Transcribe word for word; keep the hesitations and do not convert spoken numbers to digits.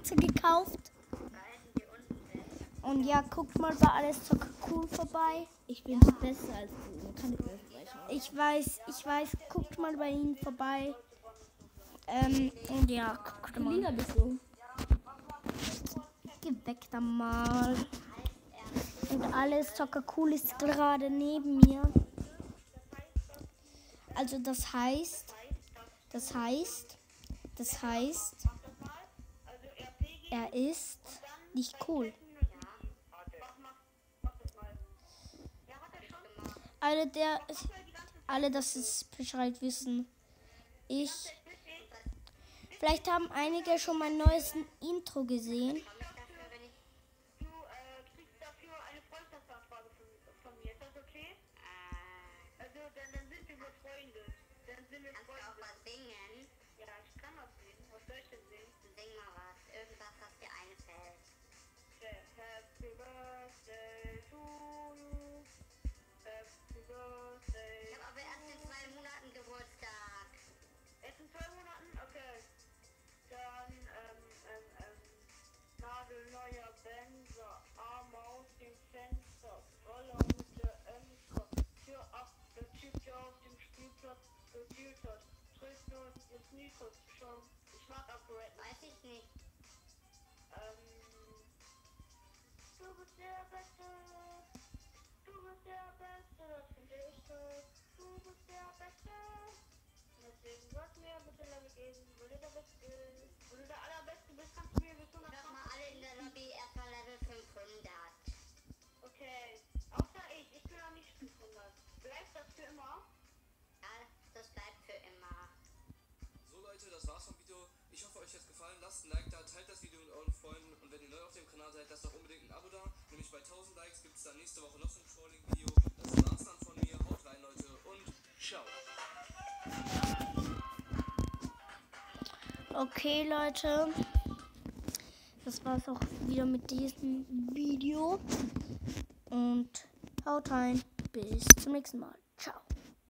Katze gekauft. Und ja, guckt mal bei alles Zocker cool vorbei. Ich bin besser als du. Kann ich mir vielleicht Ich weiß, ich weiß, guckt mal bei ihnen vorbei. Ähm, und ja, guckt mal. Lila bist du. Geh weg da mal. Und alles Zocker cool ist gerade neben mir. Also das heißt, das heißt, das heißt, er ist nicht cool. Alle, der, alle, das es Bescheid wissen. Ich. Vielleicht haben einige schon mein neues Intro gesehen. Ich mag Upgrade, weiß ich nicht. Ähm, du bist der Beste. Du bist der Beste, das finde ich toll. Du bist der Beste. Deswegen sollst du mir bitte Level geben, weil du der Beste bist. Wenn du der Allerbeste bist, kannst du mir bis hundert. Doch mal alle in der Lobby erstmal Level fünfhundert. Okay, außer ich, ich bin noch nicht fünfhundert. Bleibt das für immer? Ja, das bleibt für immer. So Leute, das war's vom Video. Ich hoffe, euch hat's gefallen. Lasst ein Like da, teilt das Video mit euren Freunden und wenn ihr neu auf dem Kanal seid, lasst doch unbedingt ein Abo da. Nämlich bei tausend Likes gibt es dann nächste Woche noch so ein Trolling-Video. Das war's dann von mir. Haut rein, Leute, und ciao. Okay, Leute. Das war's auch wieder mit diesem Video. Und haut rein. Bis zum nächsten Mal.